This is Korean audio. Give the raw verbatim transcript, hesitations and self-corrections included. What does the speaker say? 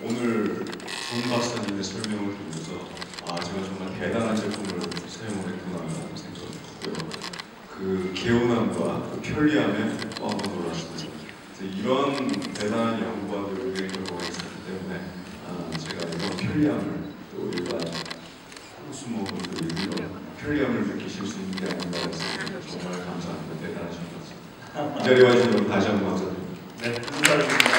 오늘 존 박사님의 설명을 듣면서 아 제가 정말 대단한 제품을 사용을 했구나라는 생각을 했고요. 그 개운함과 그 편리함에 또 한 번 놀랐습니다. 이런 대단한 연구가들의 결과가 있었기 때문에 아, 제가 이런 편리함을 또 일반 호수모분들이 이런 편리함을 느끼실 수 있는 게 아닌가 해서 정말 감사합니다. 대단하신 것 같습니다. 이 자리에 와주셔서 다시 한번 감사드립니다. 네, 감사합니다.